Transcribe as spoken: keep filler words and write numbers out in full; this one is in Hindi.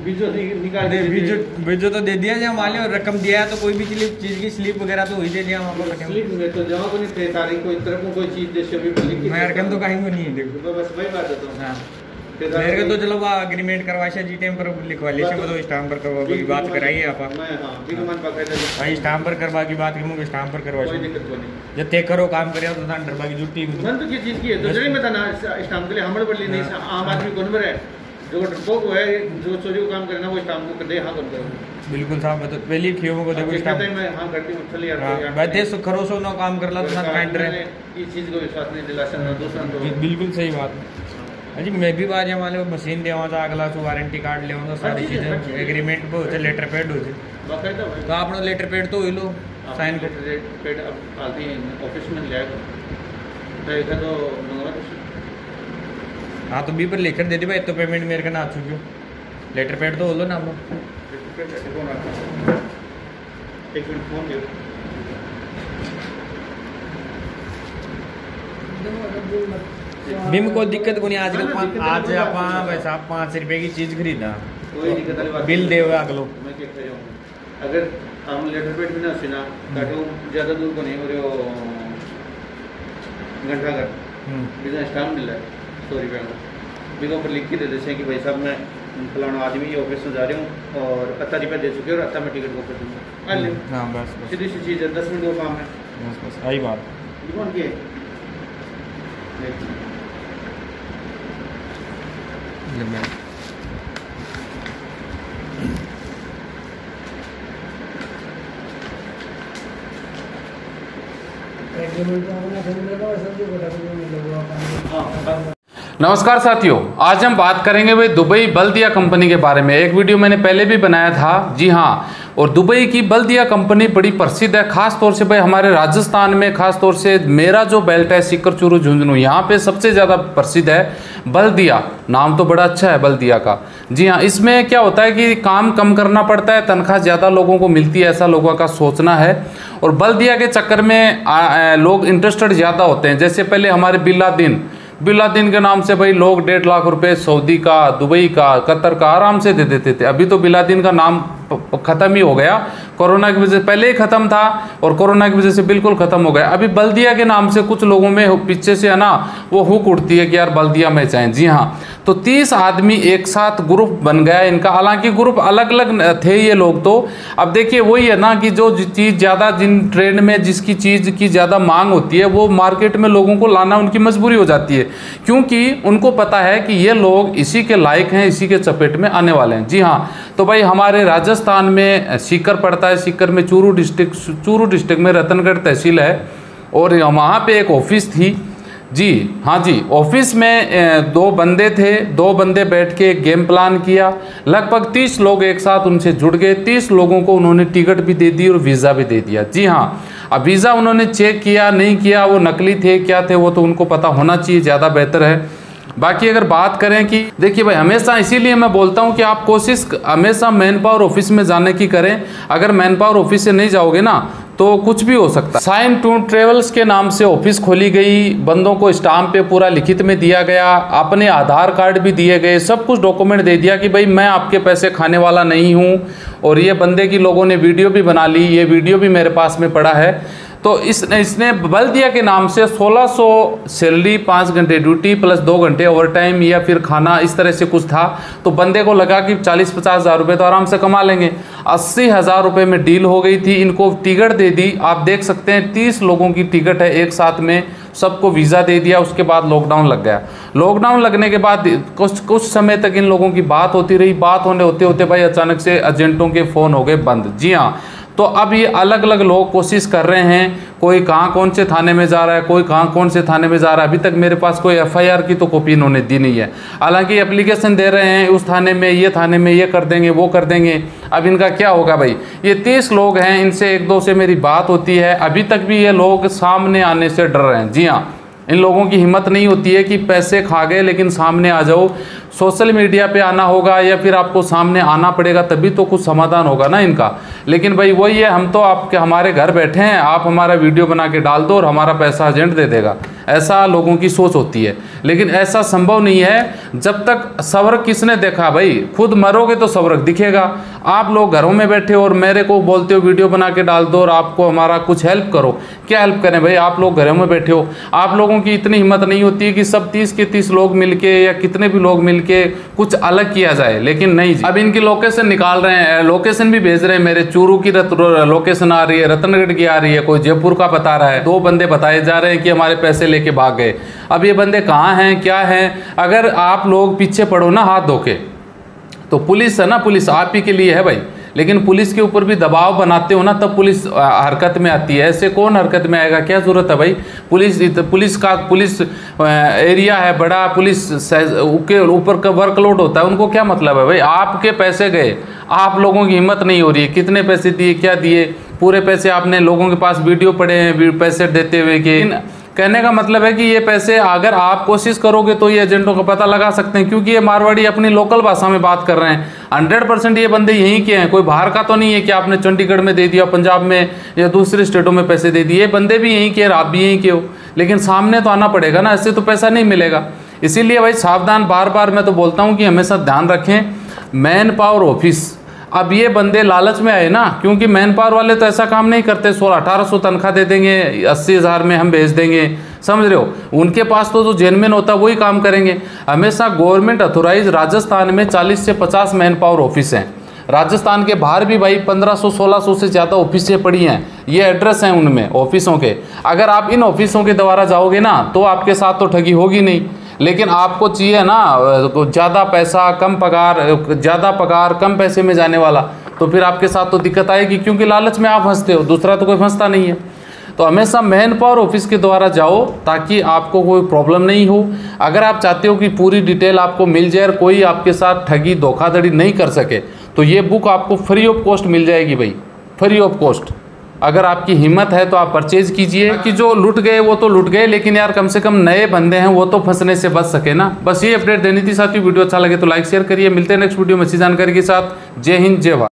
बीजो निकाल दे, बीजो बीजो तो दे दिया जब मालिक और रकम दिया है तो कोई भी चीज की स्लिप वगैरह तो हुई दे दिया वहाँ पर। स्लिप में तो जमा को नहीं थे तारीख कोई तरफ को कोई चीज जैसे अभी लिखी मैं रकम तो कहीं को नहीं है देखो बस वही बात है। तो हां मेरे को तो चलो वो एग्रीमेंट करवाशा जी टाइम पर लिखवा ले तो स्टाम्प पर करवा की बात कराइए आप। मैं हां बिग मन पकड़ भाई स्टाम्प पर करवा की बात करूँ स्टाम्प पर करवा कोई दिक्कत नहीं। जब ते करो काम करे तो ना डरबा की जुटी मन तो की चीज की है तो जड़ी में था ना स्टाम्प के लिए हमड़ पड़ ली नहीं आम आदमी कौन पर है जो डरपोक है जो चोरी को काम करना वो स्टाम्प को दे हां कर दो। बिल्कुल साहब मतलब पहली खियो को देखो स्टाम्प मैं हां करती हूं चल यार बैठे सो करो सो ना काम कर ला तो ना काट रहे ये चीज को विश्वास नहीं दिलासन ना दूसरा तो बिल्कुल सही बात अजी मैं भी बात हमारे मशीन ले आवा अगला सो वारंटी कार्ड ले आवा सारी चीजें एग्रीमेंट पे होते लेटर पैड होते बाकायदा तो आपने लेटर पैड तो होइलो साइन लेटर पैड अब आती है ऑफिस में ले आएगा तो इधर तो मंगवा हां तो बी पर लेकर दे दे भाई तो पेमेंट मेरे का ना आ चुकी लेटर पैड तो बोलो ना हम लेटर पैड कौन आता एक मिनट फोन दे बिम को दिक्कत को नहीं आजकल आज आप वैसा पाँच रुपए की चीज खरीदा कोई दिक्कत वाली बात बिल दे अगलो मैं क्या कह रहा हूं अगर हम लेटर पेड भी ना सुना काटो ज्यादा दूर को नहीं हो रहे घंटा घर बिजनेस स्टाम्प मिल रहा है सौ रुपये का बिगो पर लिख के दे देते हैं कि भाई साहब मैं फलाना आदमी ये ऑफिस में जा रहा हूँ और अत्ता रुपया दे चुके और अत्ता मैं टिकट बुक कर दूँगा हाँ बस सीधी सी चीज़ है दस मिनट का काम है बस बस यही बात कौन की नमस्कार साथियों, आज हम बात करेंगे भाई दुबई बल्दिया कंपनी के बारे में। एक वीडियो मैंने पहले भी बनाया था, जी हाँ। और दुबई की बल्दिया कंपनी बड़ी प्रसिद्ध है, खास तौर से भाई हमारे राजस्थान में, खास तौर से मेरा जो बेल्ट है सीकर चूरू झुंझुनू, यहाँ पे सबसे ज़्यादा प्रसिद्ध है बल्दिया। नाम तो बड़ा अच्छा है बल्दिया का, जी हाँ। इसमें क्या होता है कि काम कम करना पड़ता है, तनख्वाह ज़्यादा लोगों को मिलती है, ऐसा लोगों का सोचना है। और बल्दिया के चक्कर में आ, आ, लोग इंटरेस्टेड ज़्यादा होते हैं। जैसे पहले हमारे बिलादिन बिलादिन के नाम से भाई लोग डेढ़ लाख रुपए सऊदी का, दुबई का, कतर का आराम से दे देते थे। अभी तो बिलादिन का नाम ख़त्म ही हो गया, कोरोना की वजह से पहले ही ख़त्म था और कोरोना की वजह से बिल्कुल ख़त्म हो गया। अभी बल्दिया के नाम से कुछ लोगों में पीछे से है ना वो हुक उठती है कि यार बल्दिया में जाएं। जी हाँ, तो तीस आदमी एक साथ ग्रुप बन गया इनका। हालांकि ग्रुप अलग अलग थे ये लोग। तो अब देखिए वही है ना कि जो चीज़ ज़्यादा जिन ट्रेंड में जिसकी चीज़ की ज़्यादा मांग होती है वो मार्केट में लोगों को लाना उनकी मजबूरी हो जाती है, क्योंकि उनको पता है कि ये लोग इसी के लायक हैं, इसी के चपेट में आने वाले हैं। जी हाँ, तो भाई हमारे राजस्थान में सीकर पड़ता है, सीकर में चूरू डिस्ट्रिक्ट चूरू डिस्ट्रिक्ट में रतनगढ़ तहसील है और वहाँ पे एक ऑफिस थी। जी हाँ जी, ऑफिस में दो बंदे थे, दो बंदे बैठ के एक गेम प्लान किया। लगभग तीस लोग एक साथ उनसे जुड़ गए। तीस लोगों को उन्होंने टिकट भी दे दी और वीज़ा भी दे दिया। जी हाँ, अब वीज़ा उन्होंने चेक किया नहीं किया, वो नकली थे क्या थे वो तो उनको पता होना चाहिए, ज़्यादा बेहतर है। बाकी अगर बात करें कि देखिए भाई हमेशा इसीलिए मैं बोलता हूं कि आप कोशिश हमेशा मैन पावर ऑफिस में जाने की करें। अगर मैन पावर ऑफिस से नहीं जाओगे ना तो कुछ भी हो सकता है। साइन टू ट्रेवल्स के नाम से ऑफिस खोली गई, बंदों को स्टाम्प पे पूरा लिखित में दिया गया, अपने आधार कार्ड भी दिए गए, सब कुछ डॉक्यूमेंट दे दिया कि भाई मैं आपके पैसे खाने वाला नहीं हूँ। और ये बंदे की लोगों ने वीडियो भी बना ली, ये वीडियो भी मेरे पास में पड़ा है। तो इस इसने बल्दिया के नाम से सोलह सौ सैलरी, पाँच घंटे ड्यूटी प्लस दो घंटे ओवरटाइम या फिर खाना, इस तरह से कुछ था। तो बंदे को लगा कि चालीस पचास हज़ार रुपये तो आराम से कमा लेंगे। अस्सी हज़ार रुपये में डील हो गई थी। इनको टिकट दे दी, आप देख सकते हैं तीस लोगों की टिकट है एक साथ में, सबको वीज़ा दे दिया। उसके बाद लॉकडाउन लग गया। लॉकडाउन लगने के बाद कुछ कुछ समय तक इन लोगों की बात होती रही। बात होने होते होते भाई अचानक से एजेंटों के फ़ोन हो गए बंद। जी हाँ, तो अब ये अलग अलग लोग कोशिश कर रहे हैं, कोई कहाँ कौन से थाने में जा रहा है, कोई कहाँ कौन से थाने में जा रहा है। अभी तक मेरे पास कोई एफ आई आर की तो कॉपी इन्होंने दी नहीं है। हालांकि एप्लीकेशन दे रहे हैं उस थाने में, ये थाने में ये कर देंगे वो कर देंगे। अब इनका क्या होगा भाई, ये तीस लोग हैं, इनसे एक दो से मेरी बात होती है। अभी तक भी ये लोग सामने आने से डर रहे हैं। जी हाँ, इन लोगों की हिम्मत नहीं होती है कि पैसे खा गए लेकिन सामने आ जाओ। सोशल मीडिया पे आना होगा या फिर आपको सामने आना पड़ेगा, तभी तो कुछ समाधान होगा ना इनका। लेकिन भाई वही है, हम तो आपके हमारे घर बैठे हैं, आप हमारा वीडियो बना के डाल दो और हमारा पैसा एजेंट दे देगा। ऐसा लोगों की सोच होती है, लेकिन ऐसा संभव नहीं है। जब तक स्वर्ग किसने देखा भाई, खुद मरोगे तो स्वर्ग दिखेगा। आप लोग घरों में बैठे और मेरे को बोलते हो वीडियो बना के डाल दो और आपको हमारा कुछ हेल्प करो। क्या हेल्प करें भाई, आप लोग घरों में बैठे हो। आप लोगों की इतनी हिम्मत नहीं होती है कि सब तीस के तीस लोग मिलके या कितने भी लोग मिलके कुछ अलग किया जाए, लेकिन नहीं जी। अब इनकी लोकेशन निकाल रहे हैं, लोकेशन भी भेज रहे हैं। मेरे चूरू की लोकेशन आ रही है, रतनगढ़ की आ रही है, कोई जयपुर का बता रहा है। दो बंदे बताए जा रहे हैं कि हमारे पैसे लेके भाग गए। अब ये बंदे कहाँ हैं, क्या हैं? अगर आप लोग पीछे पड़ो ना हाथ धो के, तो पुलिस है ना, पुलिस आप ही के लिए है भाई, लेकिन पुलिस के ऊपर भी दबाव बनाते हो ना, तब पुलिस हरकत में आती है। ऐसे कौन हरकत में आएगा? क्या जरूरत है भाई? पुलिस पुलिस का पुलिस एरिया है बड़ा, पुलिस के ऊपर का वर्कलोड होता है, उनको क्या मतलब है भाई? आपके पैसे गए, आप लोगों की हिम्मत नहीं हो रही है। कितने पैसे दिए, क्या दिए? पूरे पैसे आपने, लोगों के पास वीडियो पड़े हैं पैसे देते हुए कि। कहने का मतलब है कि ये पैसे अगर आप कोशिश करोगे तो ये एजेंटों का पता लगा सकते हैं, क्योंकि ये मारवाड़ी अपनी लोकल भाषा में बात कर रहे हैं। हंड्रेड परसेंट ये बंदे यहीं के हैं, कोई बाहर का तो नहीं है कि आपने चंडीगढ़ में दे दिया, पंजाब में या दूसरे स्टेटों में पैसे दे दिए। बंदे भी यहीं के, आप भी यहीं के हो, लेकिन सामने तो आना पड़ेगा ना, ऐसे तो पैसा नहीं मिलेगा। इसीलिए भाई सावधान, बार बार मैं तो बोलता हूँ कि हमेशा ध्यान रखें। मैन पावर ऑफिस, अब ये बंदे लालच में आए ना, क्योंकि मैन पावर वाले तो ऐसा काम नहीं करते। सोलह अठारह सौ तनख्वाह दे देंगे, अस्सी हज़ार में हम भेज देंगे, समझ रहे हो? उनके पास तो जो जेनमेन होता है वही काम करेंगे। हमेशा गवर्नमेंट अथोराइज राजस्थान में चालीस से पचास मैन पावर ऑफिस हैं। राजस्थान के बाहर भी भाई पंद्रह सौ सोलह सौ से ज़्यादा ऑफिसें पड़ी हैं। ये एड्रेस हैं उनमें ऑफिसों के। अगर आप इन ऑफिसों के द्वारा जाओगे ना, तो आपके साथ तो ठगी होगी नहीं, लेकिन आपको चाहिए ना ज़्यादा पैसा कम पगार, ज़्यादा पगार कम पैसे में जाने वाला, तो फिर आपके साथ तो दिक्कत आएगी, क्योंकि लालच में आप फंसते हो, दूसरा तो कोई फंसता नहीं है। तो हमेशा मैन पावर ऑफिस के द्वारा जाओ ताकि आपको कोई प्रॉब्लम नहीं हो। अगर आप चाहते हो कि पूरी डिटेल आपको मिल जाए और कोई आपके साथ ठगी धोखाधड़ी नहीं कर सके, तो ये बुक आपको फ्री ऑफ कॉस्ट मिल जाएगी भाई, फ्री ऑफ कॉस्ट। अगर आपकी हिम्मत है तो आप परचेज कीजिए। कि जो लुट गए वो तो लुट गए, लेकिन यार कम से कम नए बंदे हैं वो तो फंसने से बच सके ना। बस ये अपडेट देनी थी साथियों। वीडियो अच्छा लगे तो लाइक शेयर करिए। मिलते हैं नेक्स्ट वीडियो में अच्छी जानकारी के साथ। जय हिंद, जय भारत।